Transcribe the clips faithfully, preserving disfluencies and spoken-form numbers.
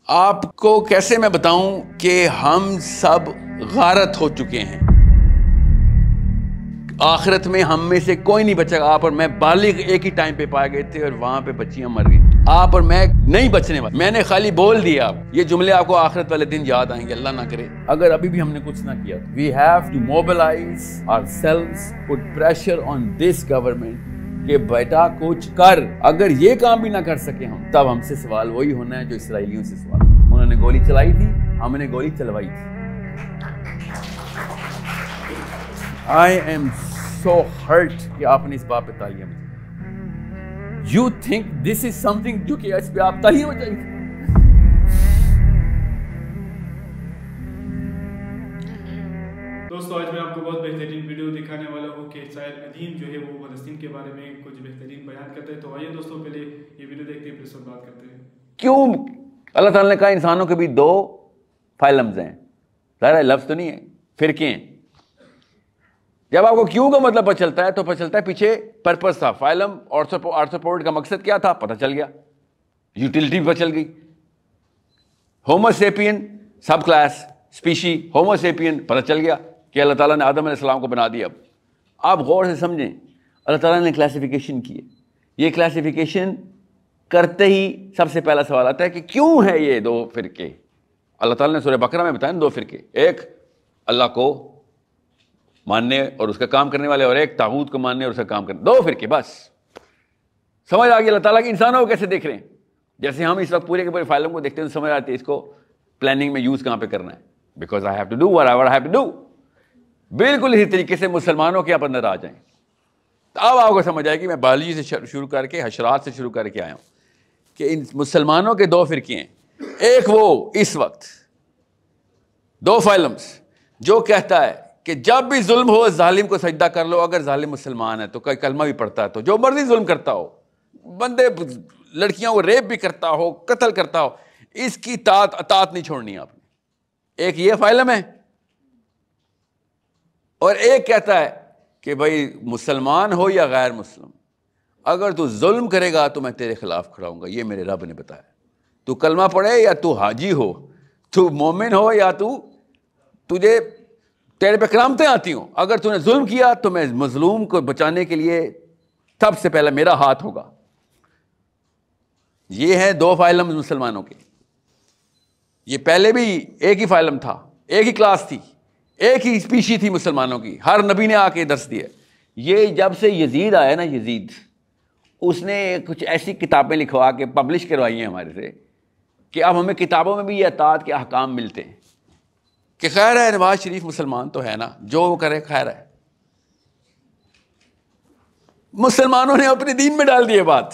آپ کو کیسے میں بتاؤں کہ ہم سب غارت ہو چکے ہیں. آخرت میں ہم میں سے کوئی نہیں بچے گا. آپ اور میں بالغ ایک ہی ٹائم پہ پائے گئے تھے اور وہاں پہ بچیاں مر گئی. آپ اور میں نہیں بچنے والے. میں نے خالی بول دیا. یہ جملے آپ کو آخرت والے دن یاد آئیں گے, اللہ نہ کرے. اگر ابھی بھی ہم نے کچھ نہ کیا, we have to mobilize ourselves, put pressure on this government کہ بیٹا کچھ کر. اگر یہ کام بھی نہ کر سکے ہم, تب ہم سے سوال وہی ہونا ہے جو اسرائیلیوں سے سوال. انہوں نے گولی چلائی تھی, ہم نے گولی چلوائی تھی. I am so hurt کہ آپ نے اس بات پہ تالیاں بجائی. You think this is something جو کہ اس پہ آپ تالیاں بجائی تھی. دوستو آج میں آپ کو بہت بہترین ویڈیو دکھانے والا ہوں کہ ساحل ندیم جو ہے وہ فلسطین کے بارے میں کچھ بہترین بیان کرتے ہیں. تو آئیے دوستو پہلے یہ ویڈیو دیکھتے ہیں پھر سب بات کرتے ہیں. کیوں اللہ تعالیٰ نے کہا انسانوں کے بھی دو فائلمز ہیں. ظاہر ہے لفظ تو نہیں ہے, فرقے ہیں. جب آپ کو کیوں کا مطلب پتہ چلتا ہے تو پتہ چلتا ہے پیچھے پرپس تھا. فائلم آرتھروپوڈ کا مقصد کیا تھا پتہ چل گیا, یوٹیلٹی پتہ چل گئی. Homo sapien subclass species homo sapien پتہ چل گیا کہ اللہ تعالیٰ نے آدم علیہ السلام کو بنا دیا. اب آپ غور سے سمجھیں, اللہ تعالیٰ نے کلاسیفیکیشن کی ہے. یہ کلاسیفیکیشن کرتے ہی سب سے پہلا سوال آتا ہے کہ کیوں ہے یہ دو فرقے. اللہ تعالیٰ نے سورہ بقرہ میں بتایا دو فرقے, ایک اللہ کو ماننے اور اس کا کام کرنے والے, اور ایک طاغوت کو ماننے اور اس کا کام کرنے. دو فرقے بس. سمجھ آ گئی اللہ تعالیٰ کے انسانوں کو کیسے دیکھ رہے ہیں. جیسے ہم اس وقت پورے کے پورے فائلوں کو دیکھتے ہیں سمجھ آتی ہے اس کو پلاننگ میں یوز کہاں پہ کرنا ہے. Because I have to do whatever I have to do. بالکل اسی طریقے سے مسلمانوں کے آپ اندر آ جائیں. اب آپ کو سمجھ آئے گی میں بایولوجی سے شروع کر کے حشرات سے شروع کر کے آیا ہوں کہ ان مسلمانوں کے دو فرقے ہیں. ایک وہ اس وقت دو فائلمز جو کہتا ہے کہ جب بھی ظلم ہو ظالم کو سجدہ کر لو. اگر ظالم مسلمان ہے تو کوئی کلمہ بھی پڑھتا ہے تو جو مرضی ظلم کرتا ہو, بندے لڑکیوں کو ریپ بھی کرتا ہو, قتل کرتا ہو, اس کی اطاعت اطاعت نہیں چھوڑنی آپ نے. ایک یہ فائلم ہے. اور ایک کہتا ہے کہ بھائی مسلمان ہو یا غیر مسلم, اگر تو ظلم کرے گا تو میں تیرے خلاف کھڑا ہوں گا. یہ میرے رب نے بتایا. تو کلمہ پڑھے یا تو حاجی ہو, تو مومن ہو یا تو تجھے تیرے پہ کرامتیں آتی ہوں, اگر تو نے ظلم کیا تو میں مظلوم کو بچانے کے لیے سب سے پہلے میرا ہاتھ ہوگا. یہ ہے دو فائلم مسلمانوں کے. یہ پہلے بھی ایک ہی فائلم تھا, ایک ہی کلاس تھی, ایک ہی اسپیشی تھی مسلمانوں کی. ہر نبی نے آ کے درس دیا. یہ جب سے یزید آیا نا, یزید اس نے کچھ ایسی کتابیں لکھوا کے پبلش کروائی ہیں ہمارے سے کہ اب ہمیں کتابوں میں بھی یہ اطاعت کے احکام ملتے ہیں کہ خیر ہے نواز شریف مسلمان تو ہے نا, جو وہ کرے خیر ہے. مسلمانوں نے اپنے دین میں ڈال دی بات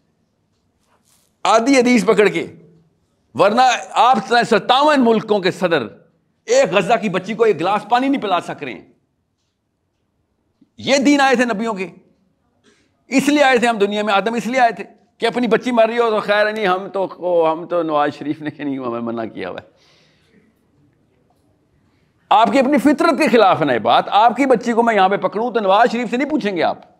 آدھی حدیث پکڑ کے. ورنہ آپ ستاون ملکوں کے صدر ایک غزہ کی بچی کو ایک گلاس پانی نہیں پلا سک رہے ہیں. یہ دین آئے تھے نبیوں کے, اس لیے آئے تھے ہم دنیا میں. آدم اس لیے آئے تھے کہ اپنی بچی مر رہی ہو تو خیر نہیں, ہم تو ہم تو نواز شریف نے نہیں ہمیں منع کیا ہوا ہے. آپ کی اپنی فطرت کے خلاف ہے نا یہ بات. آپ کی بچی کو میں یہاں پہ پکڑوں تو نواز شریف سے نہیں پوچھیں گے آپ.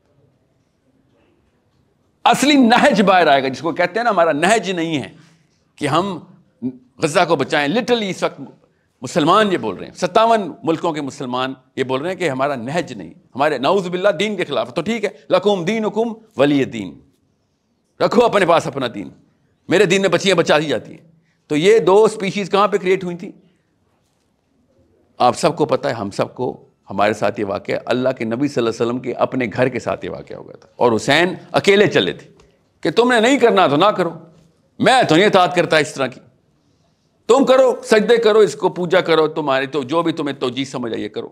اصلی نہج باہر آئے گا, جس کو کہتے ہیں نا ہمارا نہج نہیں ہے کہ ہم غزہ کو بچائیں. لٹرلی اس وقت مسلمان یہ بول رہے ہیں, ستاون ملکوں کے مسلمان یہ بول رہے ہیں کہ ہمارا نہج نہیں, ہمارے نعوذ باللہ دین کے خلاف. تو ٹھیک ہے, لکم دینکم ولی دین, رکھو اپنے پاس اپنا دین. میرے دین میں بچیاں بچا دی جاتی ہیں. تو یہ دو اسپیشیز کہاں پہ کریٹ ہوئی تھیں آپ سب کو پتہ ہے. ہم سب کو, ہمارے ساتھ یہ واقعہ اللہ کے نبی صلی اللہ علیہ وسلم کے اپنے گھر کے ساتھ یہ واقعہ ہو گیا تھا. اور حسین اکیلے چلے تھے کہ تم نے نہیں کرنا تو نہ کرو, میں تو نہیں اطاعت کرتا اس طرح کی, تم کرو, سجدے کرو, اس کو پوجا کرو, تمہاری تو جو بھی تمہیں توجیہ سمجھ آئیے کرو,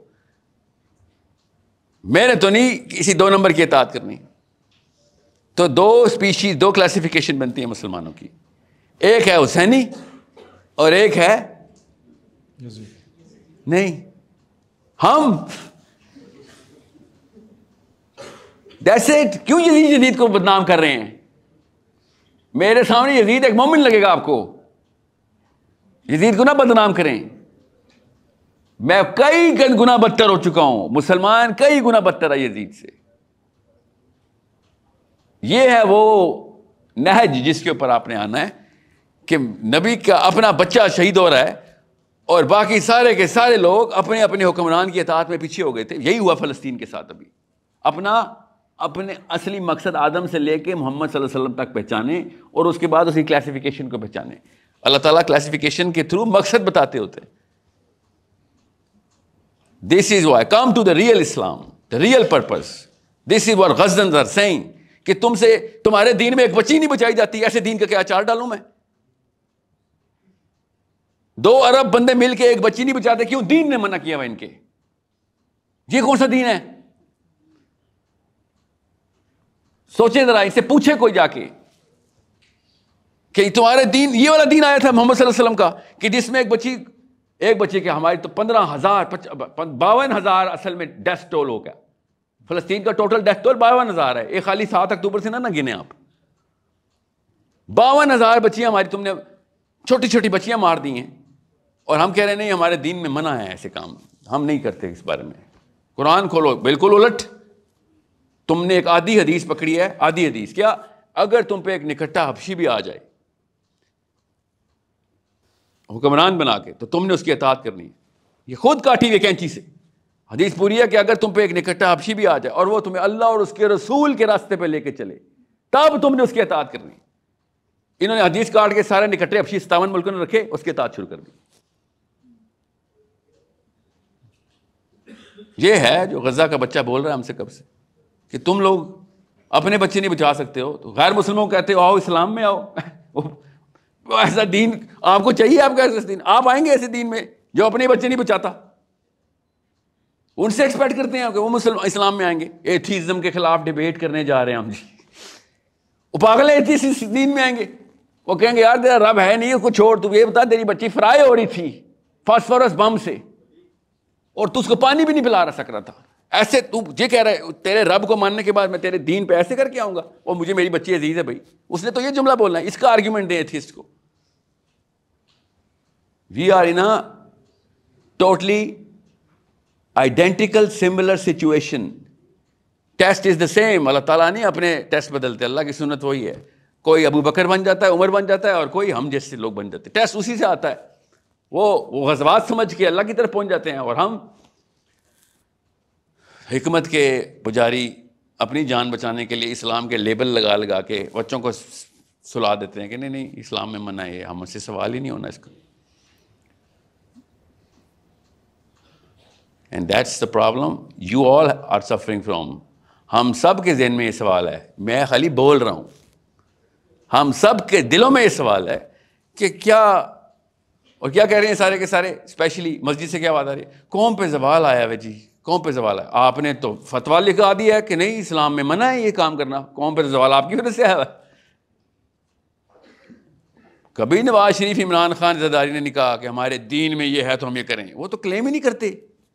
میں نے تو نہیں کسی دو نمبر کی اطاعت کرنی. تو دو اسپیشیز, دو کلاسیفیکیشن بنتی ہیں مسلمانوں کی. ایک ہے حسینی اور ایک ہے نہیں. ہم جیسے کیوں یزید یزید کو بدنام کر رہے ہیں. میرے سامنے یزید ایک مومن لگے گا آپ کو, یزید کو نہ بدنام کریں. میں کئی گنا بدتر ہو چکا ہوں, مسلمان کئی گنا بدتر ہے یزید سے. یہ ہے وہ نہج جس کے اوپر آپ نے آنا ہے کہ نبی کا اپنا بچہ شہید ہو رہا ہے اور باقی سارے کے سارے لوگ اپنے اپنے حکمران کی اطاعت میں پیچھے ہو گئے تھے. یہی ہوا فلسطین کے ساتھ. ابھی اپنا اپنے اصلی مقصد آدم سے لے کے محمد صلی اللہ علیہ وسلم تک پہچانے اور اس کے بعد اس کی کلاسیفیکیشن کو پہچانے. اللہ تعالیٰ کلاسیفیکیشن کے تھرو مقصد بتاتے ہوتے ہیں. This is why come to the real Islam, the real purpose. This is what Ghaznans are saying کہ تم سے تمہارے دین میں ایک بچی نہیں بچائی جاتی, ایسے دین کا کیا اچار ڈالوں میں؟ دو ارب بندے مل کے ایک بچی نہیں بچاتے, کیوں؟ دین نے منع کیا ہوا ان کے. یہ کون سا دین ہے؟ سوچیں ذرا, ان سے پوچھے کوئی جا کے کہ تمہارے دین, یہ والا دین آیا تھا محمد صلی اللہ علیہ وسلم کا کہ جس میں ایک بچی ایک بچے کے ہماری تو پندرہ ہزار باون ہزار اصل میں ڈیتھ ٹول ہو گیا. فلسطین کا ٹوٹل ڈیتھ ٹول باون ہزار ہے. ایک خالی سات اکتوبر سے نہ نہ گنے آپ. باون ہزار بچیاں ہماری تم نے چھوٹی چھوٹی بچیاں مار دی ہیں اور ہم کہہ رہے ہیں نہیں ہمارے دین میں منع ہے ایسے کام, ہم نہیں کرتے اس بارے میں. قرآن کھولو, بالکل الٹ. تم نے ایک آدھی حدیث پکڑی ہے, آدھی حدیث. کیا اگر تم پہ ایک نکٹا حبشی بھی آ جائے حکمران بنا کے تو تم نے اس کی اطاعت کرنی ہے. یہ خود کاٹی ہوئی کینچی سے حدیث پوری ہے کہ اگر تم پہ ایک نکٹا حبشی بھی آ جائے اور وہ تمہیں اللہ اور اس کے رسول کے راستے پہ لے کے چلے تب تم نے اس کی اطاعت کرنی ہے. انہوں نے حدیث کاٹ کے سارے نکٹے حبشی ستاون ملکوں نے رکھے, اس کی اطاعت شروع کر دی. یہ ہے جو غزہ کا بچہ بول رہا ہے ہم سے کب سے کہ تم لوگ اپنے بچے نہیں بچا سکتے ہو, تو غیر مسلموں کو کہتے ہو آؤ اسلام میں آؤ. ایسا دین آپ کو چاہیے؟ آپ کا ایسا دین؟ آپ آئیں گے ایسے دین میں جو اپنے بچے نہیں بچاتا؟ ان سے ایکسپیکٹ کرتے ہیں کہ وہ مسلم اسلام میں آئیں گے. ایتھیزم کے خلاف ڈیبیٹ کرنے جا رہے ہیں ہم جی. وہ پاگل ہے, ایتھیس دین میں آئیں گے. وہ کہیں گے یار تیرا رب ہے نہیں, اس کو چھوڑ, تو یہ بتا تیری بچی فرائی ہو رہی تھی فاسفورس بم سے اور تو اس کو پانی بھی نہیں پلا رہ سک رہا تھا. ایسے تو یہ کہہ رہا ہے تیرے رب کو ماننے کے بعد میں تیرے دین پہ ایسے کر کے آؤں گا اور مجھے میری بچی عزیز ہے بھائی. اس نے تو یہ جملہ بولنا ہے. اس کا آرگیومنٹ دیں ایتھیسٹ کو. We are in a totally identical similar situation. Test is the same. اللہ تعالیٰ نہیں اپنے ٹیسٹ بدلتے, اللہ کی سنت وہی ہے. کوئی ابو بکر بن جاتا ہے, عمر بن جاتا ہے, اور کوئی ہم جیسے لوگ بن جاتے ہیں. ٹیسٹ اسی سے آتا ہے. وہ وہ غزوات سمجھ کے اللہ کی طرف پہنچ جاتے ہیں اور ہم حکمت کے پجاری اپنی جان بچانے کے لیے اسلام کے لیبل لگا لگا کے بچوں کو سلا دیتے ہیں کہ نہیں نہیں اسلام میں منع ہے, ہم سے سوال ہی نہیں ہونا اس کا. And that's the problem you all are suffering from. ہم سب کے ذہن میں یہ سوال ہے, میں خالی بول رہا ہوں, ہم سب کے دلوں میں یہ سوال ہے کہ کیا, اور کیا کہہ رہے ہیں سارے کے سارے, اسپیشلی مسجد سے کیا بات آ رہی ہے, قوم پہ زوال آیا ہے جی, قوم پہ زوال ہے. آپ نے تو فتویٰ لکھا دیا ہے کہ نہیں اسلام میں منع ہے یہ کام کرنا, قوم پہ زوال آپ کی وجہ سے آیا ہے. کبھی نواز شریف عمران خان زرداری نے نہیں کہا کہ ہمارے دین میں یہ ہے تو ہم یہ کریں, وہ تو کلیم ہی نہیں کرتے.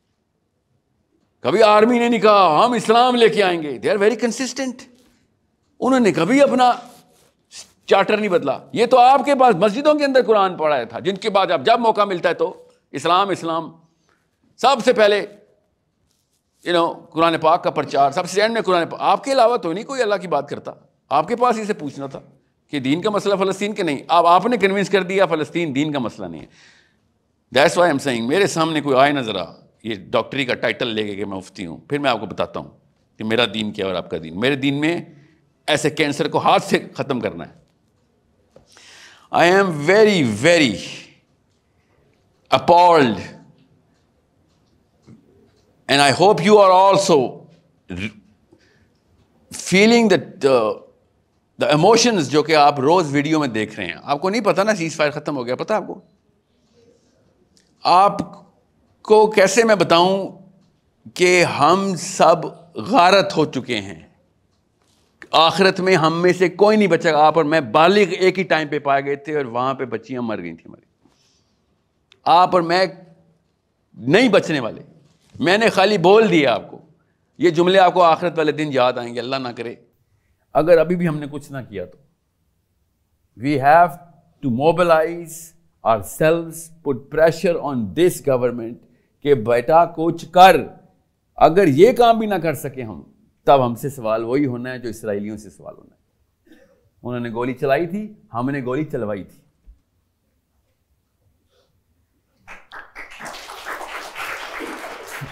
کبھی آرمی نے نہیں کہا ہم اسلام لے کے آئیں گے, دے آر ویری کنسسٹنٹ. انہوں نے کبھی اپنا چارٹر نہیں بدلا. یہ تو آپ کے پاس مسجدوں کے اندر قرآن پڑھایا تھا, جن کے بعد اب جب موقع ملتا ہے تو اسلام اسلام سب سے پہلے یو نو قرآن پاک کا پرچار, سب سے اینڈ میں قرآن پاک. آپ کے علاوہ تو نہیں کوئی اللہ کی بات کرتا, آپ کے پاس اسے پوچھنا تھا کہ دین کا مسئلہ فلسطین کے نہیں. اب آپ نے کنونس کر دیا فلسطین دین کا مسئلہ نہیں ہے. دیٹس وائی ایم سیئنگ میرے سامنے کوئی آئے نظر آ یہ ڈاکٹری کا ٹائٹل لے کے کہ میں مفتی ہوں, پھر میں آپ کو بتاتا ہوں کہ میرا دین کیا اور آپ کا دین. میرے دین میں ایسے کینسر کو ہاتھ سے ختم کرنا ہے. I am very very appalled and I hope you are also feeling that the emotions جو کہ آپ روز ویڈیو میں دیکھ رہے ہیں. آپ کو نہیں پتا نا سیز فائر ختم ہو گیا, پتا آپ کو؟ آپ کو کیسے میں بتاؤں کہ ہم سب غارت ہو چکے ہیں. آخرت میں ہم میں سے کوئی نہیں بچا. آپ اور میں بالغ ایک ہی ٹائم پہ پائے گئے تھے اور وہاں پہ بچیاں مر گئی تھیں ہماری. آپ اور میں نہیں بچنے والے. میں نے خالی بول دیا آپ کو. یہ جملے آپ کو آخرت والے دن یاد آئیں گے, اللہ نہ کرے اگر ابھی بھی ہم نے کچھ نہ کیا تو. We have to mobilise ourselves, put pressure on this government کہ بیٹا کچھ کر. اگر یہ کام بھی نہ کر سکے ہم, تب ہم سے سوال وہی ہونا ہے جو اسرائیلیوں سے سوال ہونا ہے. انہوں نے گولی چلائی تھی, ہم نے گولی چلوائی تھی.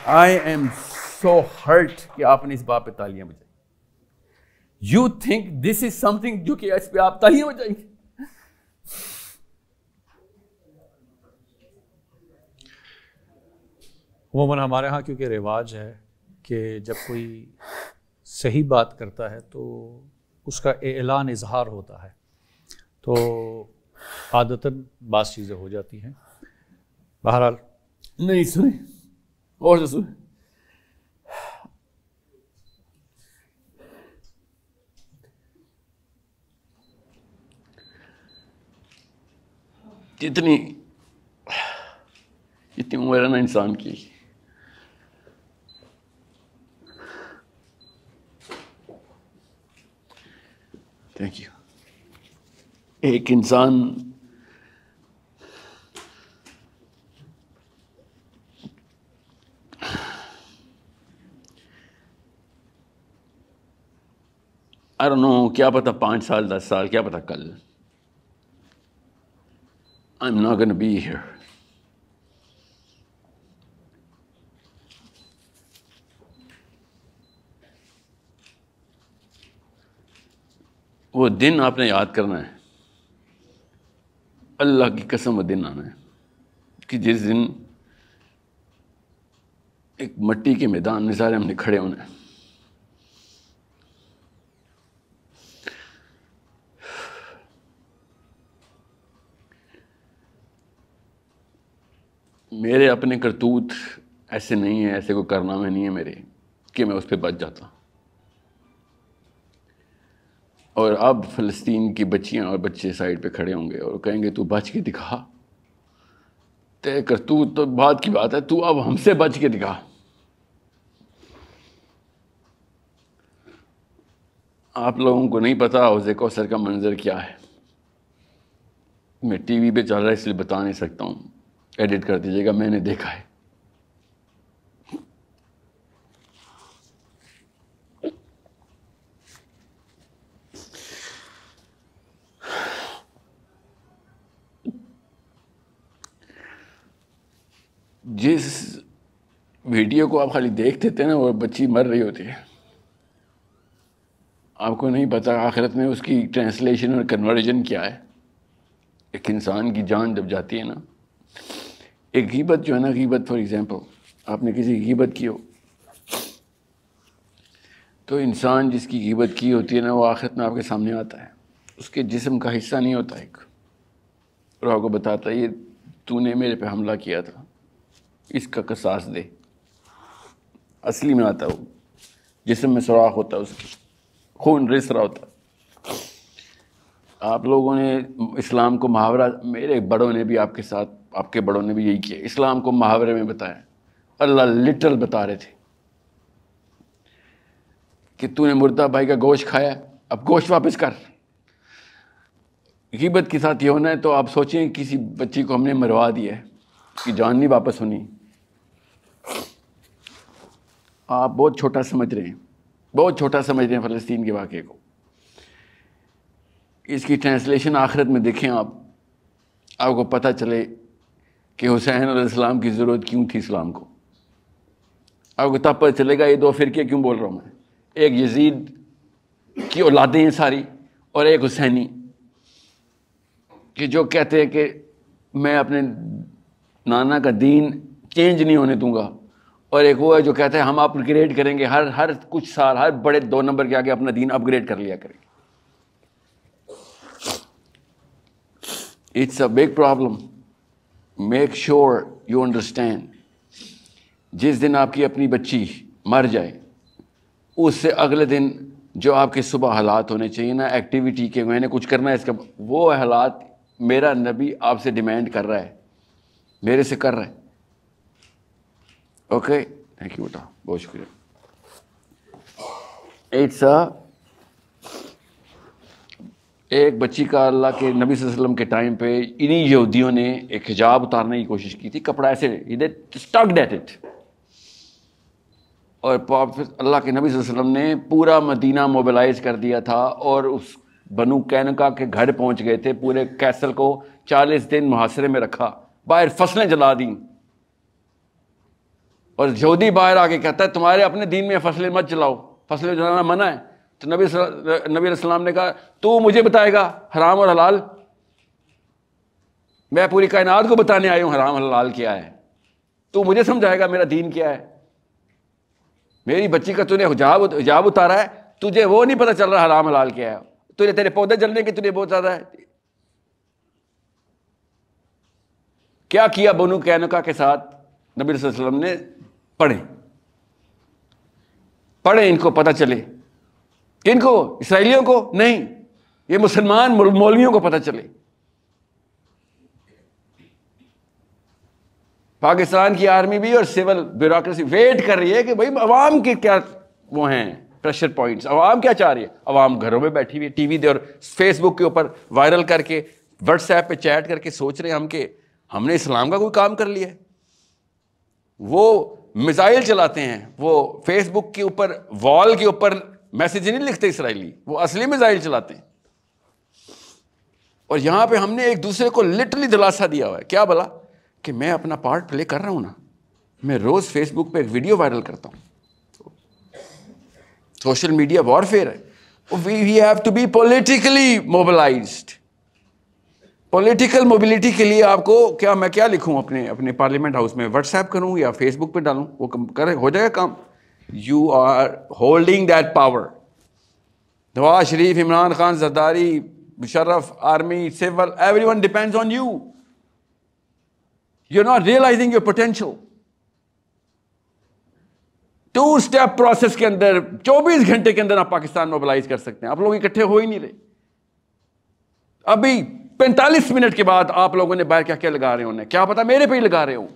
آئی ایم سو ہرٹ کہ آپ نے اس بات پہ تالیاں بجائی. You think this is something جو کہ اس پہ آپ تالیاں بجائیں گے؟ عموماً ہمارے ہاں کیونکہ رواج ہے کہ جب کوئی صحیح بات کرتا ہے تو اس کا اعلان اظہار ہوتا ہے، تو عادتاً بعض چیزیں ہو جاتی ہیں. بہرحال نہیں سنیں اور سے سنیں. جتنی جتنی عمر ہے نا انسان کی، تھینک یو، ایک انسان I don't know، کیا پتا پانچ سال دس سال کیا پتا کل I'm not gonna be here. وہ دن آپ نے یاد کرنا ہے، اللہ کی قسم وہ دن آنا ہے کہ جس دن ایک مٹی کے میدان میں سارے ہم نے کھڑے ہونا ہے. میرے اپنے کرتوت ایسے نہیں ہیں، ایسے کوئی کارنامے نہیں ہیں میرے کہ میں اس پہ بچ جاتا. اور اب فلسطین کی بچیاں اور بچے سائڈ پہ کھڑے ہوں گے اور کہیں گے تو بچ کے دکھا، تے کرتوت تو بات کی بات ہے، تو اب ہم سے بچ کے دکھا. آپ لوگوں کو نہیں پتا حوض کوثر کا منظر کیا ہے. میں ٹی وی پہ چل رہا ہے اس لیے بتا نہیں سکتا ہوں، ایڈٹ کر دیجیے گا، میں نے دیکھا ہے. جس ویڈیو کو آپ خالی دیکھتے تھے نا وہ بچی مر رہی ہوتی ہے، آپ کو نہیں پتا آخرت میں اس کی ٹرانسلیشن اور کنورژن کیا ہے. ایک انسان کی جان جب جاتی ہے نا، ایک غیبت جو ہے نا، غیبت فار ایگزامپل آپ نے کسی کی غیبت کی ہو تو انسان جس کی غیبت کی ہوتی ہے نا وہ آخرت میں آپ کے سامنے آتا ہے، اس کے جسم کا حصہ نہیں ہوتا ایک، اور آپ کو بتاتا ہے یہ تو نے میرے پہ حملہ کیا تھا، اس کا قصاص دے. اصلی میں آتا ہے وہ جسم میں سوراخ ہوتا ہے، اس کی خون رس رہا ہوتا ہے. آپ لوگوں نے اسلام کو محاورہ، میرے بڑوں نے بھی آپ کے ساتھ، آپ کے بڑوں نے بھی یہی کیا، اسلام کو محاورے میں بتایا. اللہ لٹرل بتا رہے تھے کہ تو نے مردہ بھائی کا گوشت کھایا، اب گوشت واپس کر. غیبت کے ساتھ یہ ہونا ہے تو آپ سوچیں کسی بچی کو ہم نے مروا دیا ہے، اس کی جان نہیں واپس ہونی. آپ بہت چھوٹا سمجھ رہے ہیں، بہت چھوٹا سمجھ رہے ہیں فلسطین کے واقعے کو. اس کی ٹرانسلیشن آخرت میں دیکھیں آپ، آپ کو پتہ چلے کہ حسین علیہ السلام کی ضرورت کیوں تھی اسلام کو. آپ کو تب پتہ چلے گا یہ دو فرقے کیوں بول رہا ہوں میں، ایک یزید کی اولادیں ہیں ساری اور ایک حسینی کہ جو کہتے ہیں کہ میں اپنے نانا کا دین چینج نہیں ہونے دوں گا، اور ایک وہ ہے جو کہتا ہے ہم اپ گریڈ کریں گے، ہر ہر کچھ سال ہر بڑے دو نمبر کے آگے اپنا دین اپ گریڈ کر لیا کریں گے. It's a big problem. Make sure you understand. جس دن آپ کی اپنی بچی مر جائے اس سے اگلے دن جو آپ کے صبح حالات ہونے چاہیے نا ایکٹیویٹی کے، میں نے کچھ کرنا ہے اس کا، وہ حالات میرا نبی آپ سے ڈیمانڈ کر رہا ہے، میرے سے کر رہا ہے. اوکے تھینک یو بیٹا، بہت شکریہ. اٹس ایک بچی کا اللہ کے نبی صلی اللہ علیہ وسلم کے ٹائم پہ انہی یہودیوں نے ایک حجاب اتارنے کی کوشش کی تھی، کپڑا ایسے اسٹکڈ ایٹ اٹ، اور اللہ کے نبی صلی اللہ علیہ وسلم نے پورا مدینہ موبلائز کر دیا تھا اور اس بنو قینقاع کے گھر پہنچ گئے تھے، پورے کیسل کو چالیس دن محاصرے میں رکھا، باہر فصلیں جلا دیں. اور یہودی باہر آ کے کہتا ہے تمہارے اپنے دین میں فصلیں مت جلاؤ، فصلیں جلانا منع ہے، تو نبی نبی علیہ السلام نے کہا تو مجھے بتائے گا حرام اور حلال؟ میں پوری کائنات کو بتانے آیا ہوں حرام حلال کیا ہے، تو مجھے سمجھائے گا میرا دین کیا ہے؟ میری بچی کا تو نے حجاب حجاب اتارا ہے، تجھے وہ نہیں پتہ چل رہا حرام حلال کیا ہے، تجھے تیرے پودے جلنے کی تجھے بہت زیادہ ہے۔ کیا کیا بنو قینقاع کے ساتھ نبی صلی اللہ علیہ وسلم نے؟ پڑھیں پڑھیں ان کو پتہ چلے، کن کو؟ اسرائیلیوں کو نہیں، یہ مسلمان مولویوں کو پتہ چلے۔ پاکستان کی آرمی بھی اور سول بیوروکریسی ویٹ کر رہی ہے کہ بھائی عوام کے کیا وہ ہیں پریشر پوائنٹس، عوام کیا چاہ رہی ہے؟ عوام گھروں میں بیٹھی ہوئی ٹی وی دے اور فیس بک کے اوپر وائرل کر کے واٹس ایپ پہ چیٹ کر کے سوچ رہے ہیں ہم کہ ہم نے اسلام کا کوئی کام کر لیا ہے۔ وہ میزائل چلاتے ہیں، وہ فیس بک کے اوپر وال کے اوپر میسج نہیں لکھتے اسرائیلی، وہ اصلی میزائل چلاتے ہیں۔ اور یہاں پہ ہم نے ایک دوسرے کو لٹرلی دلاسا دیا ہوا ہے، کیا بلا کہ میں اپنا پارٹ پلے کر رہا ہوں نا، میں روز فیس بک پہ ایک ویڈیو وائرل کرتا ہوں۔ سوشل میڈیا وارفیئر ہے، we have to be politically mobilised. Political mobility کے لیے آپ کو کیا میں کیا لکھوں اپنے اپنے پارلیمنٹ ہاؤس میں؟ واٹس ایپ کروں یا فیس بک پہ ڈالوں؟ وہ کرے ہو جائے گا کام؟ You are holding that power. Nawaz Sharif, Imran Khan, Zardari, Musharraf, army, civil, everyone depends on you. You are not realising your potential. Two step process کے اندر چوبیس گھنٹے کے اندر آپ پاکستان موبلائز کر سکتے ہیں۔ آپ لوگ اکٹھے ہو ہی نہیں رہے۔ ابھی پینتالیس منٹ کے بعد آپ لوگوں نے باہر کیا کیا لگا رہے ہونے، کیا پتا میرے پہ ہی لگا رہے ہوں۔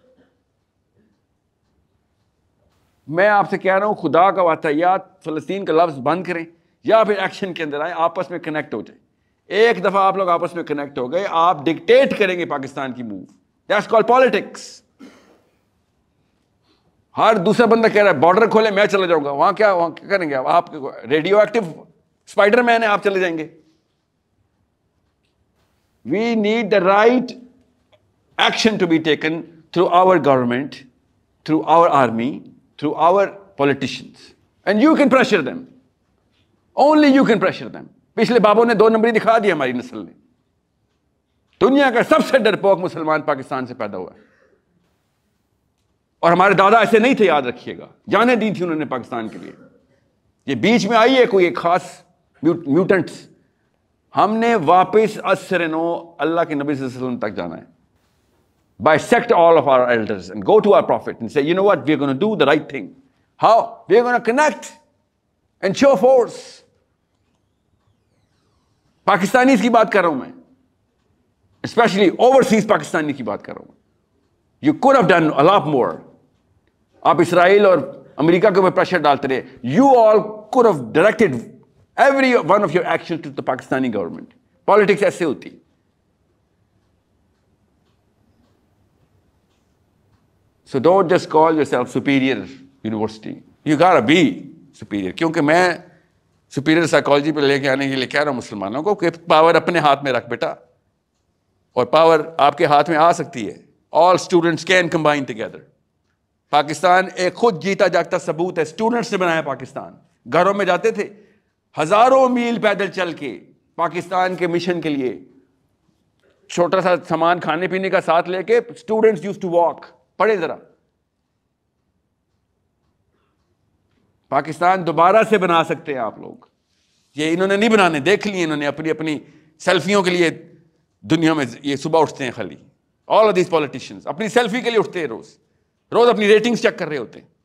میں آپ سے کہہ رہا ہوں خدا کا واسطہ یا فلسطین کا لفظ بند کریں یا پھر ایکشن کے اندر آئیں، آپس میں کنیکٹ ہو جائیں۔ ایک دفعہ آپ لوگ آپس میں کنیکٹ ہو گئے، آپ ڈکٹیٹ کریں گے پاکستان کی موو، دیٹس کالڈ پالیٹکس۔ ہر دوسرا بندہ کہہ رہا ہے بارڈر کھولے میں چلا جاؤں گا، وہاں کیا وہاں کیا کریں گے آپ؟ ریڈیو ایکٹیو اسپائڈر مین ہے، آپ چلے جائیں گے۔ We need the right action to be taken through our government, through our army, through our politicians. And you can pressure them. Only you can pressure them. پچھلے بابوں نے دو نمبری دکھا دی ہماری نسل نے۔ دنیا کا سب سے ڈرپوک مسلمان پاکستان سے پیدا ہوا ہے، اور ہمارے دادا ایسے نہیں تھے، یاد رکھیے گا، جانیں دی تھی انہوں نے پاکستان کے لیے۔ یہ بیچ میں آئی ہے کوئی ایک خاص میوٹنٹس، ہم نے واپس اثر نو اللہ کے نبی صلی اللہ علیہ وسلم تک جانا ہے۔ Bisect all of our elders and go to our prophet and say, you know what, we're going to do the right thing. How? We're going to connect and show force. Pakistani کی بات کر رہا ہوں میں، اسپیشلی اوورسیز پاکستانی کی بات کر رہا ہوں۔ You could have done a lot more. آپ اسرائیل اور امریکہ کے اوپر پریشر ڈالتے رہے۔ You all could have directed every one of your actions to the Pakistani government. Politics ایسے ہوتی۔ So don't just call yourself superior university. You gotta be superior. کیونکہ میں superior psychology پہ لے کے آنے کے لیے کہہ رہا ہوں مسلمانوں کو کہ پاور اپنے ہاتھ میں رکھ بیٹا، اور پاور آپ کے ہاتھ میں آ سکتی ہے۔ All students can combine together. Pakistan ایک خود جیتا جاگتا ثبوت ہے، اسٹوڈنٹس نے بنایا پاکستان۔ گھروں میں جاتے تھے ہزاروں میل پیدل چل کے پاکستان کے مشن کے لیے، چھوٹا سا سامان کھانے پینے کا ساتھ لے کے اسٹوڈنٹس یوز ٹو واک۔ پڑھیں ذرا، پاکستان دوبارہ سے بنا سکتے ہیں آپ لوگ۔ یہ انہوں نے نہیں بنانے، دیکھ لیے انہوں نے اپنی اپنی سیلفیوں کے لیے دنیا میں یہ صبح اٹھتے ہیں خالی۔ آل آف دیز پولیٹیشینز اپنی سیلفی کے لیے اٹھتے ہیں، روز روز اپنی ریٹنگز چیک کر رہے ہوتے ہیں۔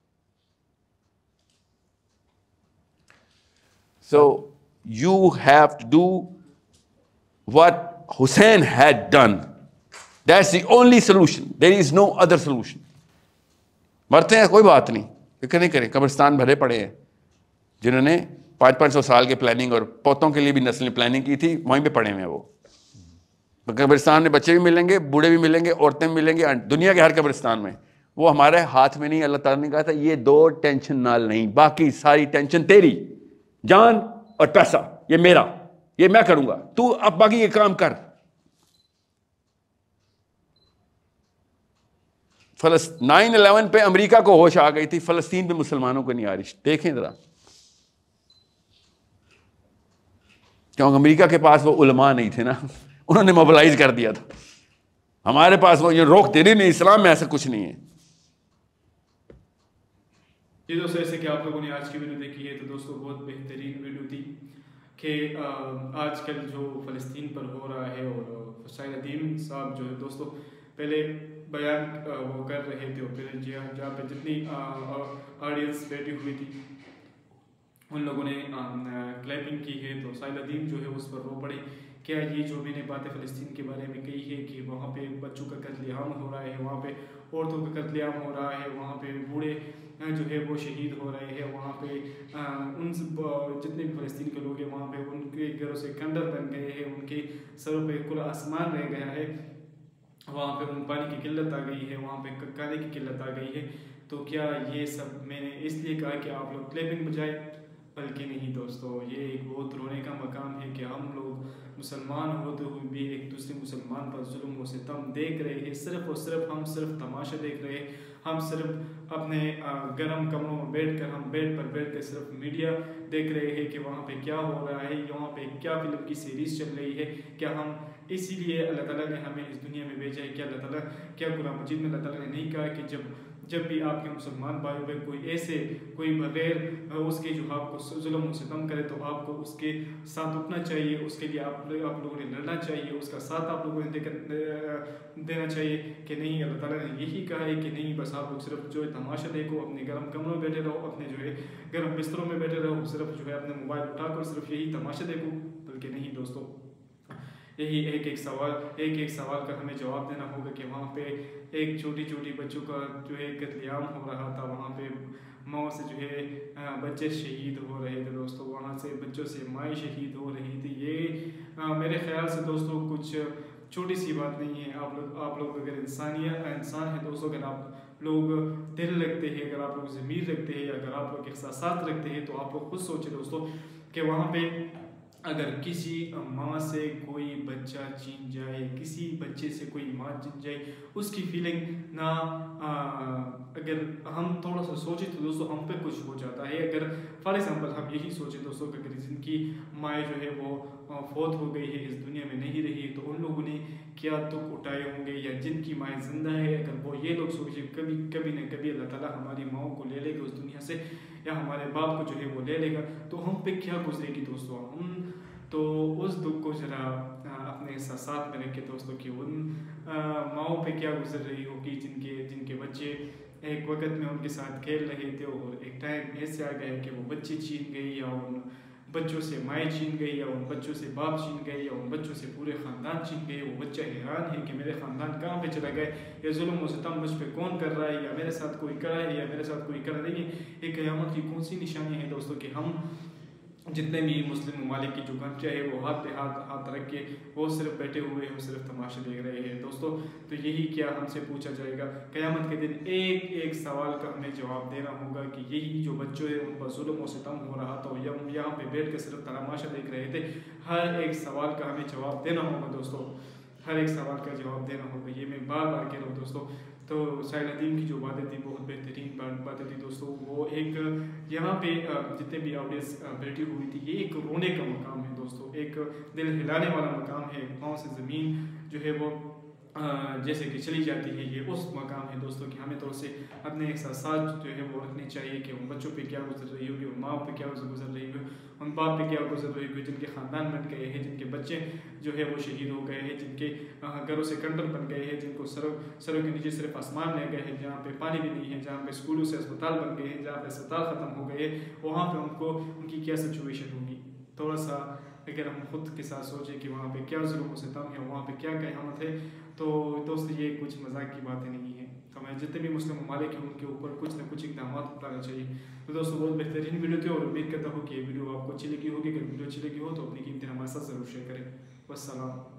So you have to do what Hussein had done. That's the only solution. There is no other solution. مرتے ہیں کوئی بات نہیں، فکر نہیں کریں، قبرستان بھرے پڑے ہیں۔ جنہوں نے پانچ پانچ سو سال کے پلاننگ اور پوتوں کے لیے بھی نسلیں پلاننگ کی تھی، وہیں پہ پڑے ہوئے ہیں وہ۔ قبرستان میں بچے بھی ملیں گے، بوڑھے بھی ملیں گے، عورتیں بھی ملیں گے، دنیا کے ہر قبرستان میں۔ وہ ہمارے ہاتھ میں نہیں۔ اللہ تعالیٰ نے کہا تھا یہ دو ٹینشن نال نہیں، باقی ساری ٹینشن تیری، جان اور پیسہ یہ میرا، یہ میں کروں گا، تو اب باقی یہ کام کر۔ نائن الیون پہ امریکہ کو ہوش آ گئی تھی، فلسطین پہ مسلمانوں کو نہیں آ رہی. دیکھیں ذرا، کیونکہ امریکہ کے پاس وہ علماء نہیں تھے نا، انہوں نے موبلائز کر دیا تھا. ہمارے پاس وہ یہ روک دے رہی نہیں، اسلام میں ایسا کچھ نہیں ہے. جی دوستو، ایسے کہ آپ لوگوں نے آج کی ویڈیو دیکھی ہے تو دوستو بہت بہترین ویڈیو تھی کہ آج کل جو فلسطین پر ہو رہا ہے، اور سائل ندیم صاحب جو ہے دوستو پہلے بیان وہ کر رہے تھے، اور پھر جہاں پہ جتنی آڈینس بیٹھی ہوئی تھی ان لوگوں نے کلیپنگ کی ہے، تو سائل ندیم جو ہے اس پر رو پڑے. کیا یہ جو میں نے باتیں فلسطین کے بارے میں کہی ہے کہ وہاں پہ بچوں کا قتل عام ہو رہا ہے، وہاں پہ عورتوں کا قتل عام ہو رہا ہے، وہاں پہ بوڑھے جو ہے وہ شہید ہو رہے ہیں، وہاں پہ ان جتنے بھی فلسطین کے لوگ ہیں وہاں پہ ان کے گھروں سے کنڈر بن گئے ہیں، ان کے سروں پہ کل آسمان رہ گیا ہے، وہاں پہ ان پانی کی قلت آ گئی ہے، وہاں پہ کھانے کی قلت آ گئی ہے. تو کیا یہ سب میں نے اس لیے کہا کہ آپ لوگ کلیپنگ بجائے؟ بلکہ نہیں دوستو، یہ ایک بہت رونے کا مقام ہے کہ ہم لوگ مسلمان ہوتے ہوئے بھی ایک دوسرے مسلمان پر ظلم و ستم دیکھ رہے ہیں. صرف اور صرف ہم صرف تماشا دیکھ رہے ہیں، ہم صرف اپنے گرم کمروں میں بیٹھ کر ہم بیڈ پر بیٹھ کر صرف میڈیا دیکھ رہے ہیں کہ وہاں پہ کیا ہو رہا ہے، وہاں پہ کیا فلم کی سیریز چل رہی ہے. کیا ہم اسی لیے اللہ تعالیٰ نے ہمیں اس دنیا میں بھیجا ہے؟ کیا اللہ تعالیٰ کیا قرآن مجید میں اللہ تعالیٰ نے نہیں کہا کہ جب جب بھی آپ کے مسلمان بھائی بھائی کوئی ایسے کوئی بغیر اس کے جو آپ کو ظلم و ستم کرے تو آپ کو اس کے ساتھ اٹھنا چاہیے، اس کے لیے آپ آپ لوگوں نے لڑنا چاہیے، اس کا ساتھ آپ لوگوں نے دینا چاہیے؟ کہ نہیں، اللہ تعالیٰ نے یہی کہا ہے کہ نہیں، بس آپ لوگ صرف جو ہے تماشا دیکھو، اپنے گرم کمروں میں بیٹھے رہو، اپنے جو ہے گرم بستروں میں بیٹھے رہو، صرف جو ہے اپنے موبائل اٹھا کر صرف یہی تماشا دیکھو. بلکہ نہیں دوستو، یہی ایک ایک سوال ایک ایک سوال کا ہمیں جواب دینا ہوگا کہ وہاں پہ ایک چھوٹی چھوٹی بچوں کا جو ہے قتل عام ہو رہا تھا، وہاں پہ ماؤں سے جو ہے بچے شہید ہو رہے تھے دوستو، وہاں سے بچوں سے مائیں شہید ہو رہی تھی. یہ میرے خیال سے دوستو کچھ چھوٹی سی بات نہیں ہے. آپ لوگ آپ لوگ اگر انسانیت انسان ہے دوستو، اگر آپ لوگ دل رکھتے ہیں، اگر آپ لوگ ضمیر رکھتے ہیں، اگر آپ لوگ احساسات رکھتے ہیں، تو آپ لوگ خود سوچیں دوستو کہ وہاں پہ اگر کسی ماں سے کوئی بچہ چھین جائے، کسی بچے سے کوئی ماں چھین جائے، اس کی فیلنگ نہ اگر ہم تھوڑا سا سوچیں تو دوستو ہم پہ کچھ ہو جاتا ہے. اگر فار ایگزامپل ہم یہی سوچیں دوستو کہ اگر جن کی مائیں جو ہے وہ فوت ہو گئی ہے، اس دنیا میں نہیں رہی، تو ان لوگوں نے کیا دکھ اٹھائے ہوں گے، یا جن کی مائیں زندہ ہے اگر وہ یہ لوگ سوچیں کبھی کبھی نہ کبھی اللہ تعالیٰ ہماری ماؤں کو لے لے گا اس دنیا سے، یا ہمارے باپ کو جو ہے وہ لے لے گا، تو ہم پہ کیا گزرے گی دوستو. ہم تو اس دکھ کو ذرا اپنے احساسات میں رکھے دوستو کہ ان ماؤں پہ کیا گزر رہی ہوگی جن کے جن کے بچے ایک وقت میں ان کے ساتھ کھیل رہے تھے، اور ایک ٹائم ایسے آ گیا کہ وہ بچے چھین گئی، یا ان بچوں سے مائیں چھین گئی، یا ان بچوں سے باپ چھین گئی، یا ان بچوں سے پورے خاندان چھین گئے. وہ بچہ حیران ہے کہ میرے خاندان کہاں پہ چلا گئے، یہ ظلم و ستم مجھ پہ کون کر رہا ہے، یا میرے ساتھ کوئی کرا ہے یا میرے ساتھ کوئی کر رہی ہے. ایک قیامت کی کون سی نشانی ہے دوستو کہ ہم جتنے بھی مسلم ممالک کی جو گھنٹیاں ہے وہ ہاتھ پہ ہاتھ ہاتھ رکھ کے وہ صرف بیٹھے ہوئے ہیں، وہ صرف تماشا دیکھ رہے ہیں دوستو. تو یہی کیا ہم سے پوچھا جائے گا قیامت کے دن؟ ایک ایک سوال کا ہمیں جواب دینا ہوگا کہ یہی جو بچوں ہیں ان پر ظلم و ستم ہو رہا تھا، یہاں پہ بیٹھ کے صرف تماشا دیکھ رہے تھے. ہر ایک سوال کا ہمیں جواب دینا ہوگا دوستو، ہر ایک سوال کا جواب دینا ہوگا. یہ میں بار بار کہہ رہا ہوں دوستو. تو سائل ندیم کی جو باتیں تھیں بہت بہترین باتیں تھیں دوستو. وہ ایک یہاں پہ جتنے بھی آڈینس بیٹھی ہوئی تھی، یہ ایک رونے کا مقام ہے دوستو، ایک دل ہلانے والا مقام ہے. پاؤں سے زمین جو ہے وہ جیسے کہ چلی جاتی ہے، یہ اس مقام ہے دوستو کہ ہمیں تو سے اپنے احساسات جو ہے وہ رکھنے چاہیے کہ ان بچوں پہ کیا گزر رہی ہوگی، ان ماں پہ کیا گزر رہی ہوگی، ان باپ پہ کیا گزر رہی ہوگی جن کے خاندان بن گئے ہیں، جن کے بچے جو ہے وہ شہید ہو گئے ہیں، جن کے گھروں سے کنڈر بن گئے ہیں، جن کو سروں سروں کے نیچے صرف آسمان رہ گئے ہیں، جہاں پہ پانی بھی نہیں ہے، جہاں پہ اسکولوں سے اسپتال بن گئے ہیں، جہاں پہ اسپتال ختم ہو گئے ہیں، وہاں پہ ان کو ان کی کیا سچویشن ہوگی. تھوڑا سا اگر ہم خود کے ساتھ سوچیں کہ وہاں پہ کیا ظلم و ستم ہے، وہاں پہ کیا قیامت ہے، تو دوست یہ کچھ مذاق کی باتیں نہیں ہیں. ہمیں جتنے بھی مسلم ممالک ہیں ان کے اوپر کچھ نہ کچھ اقدامات اٹھانا چاہیے. تو دوستوں بہت بہترین ویڈیو تھی، اور امید کرتا ہوں کہ یہ ویڈیو آپ کو اچھی لگی ہوگی. اگر ویڈیو اچھی لگی ہو تو اپنی قیمتی ہمارے ساتھ ضرور شیئر کریں. والسلام.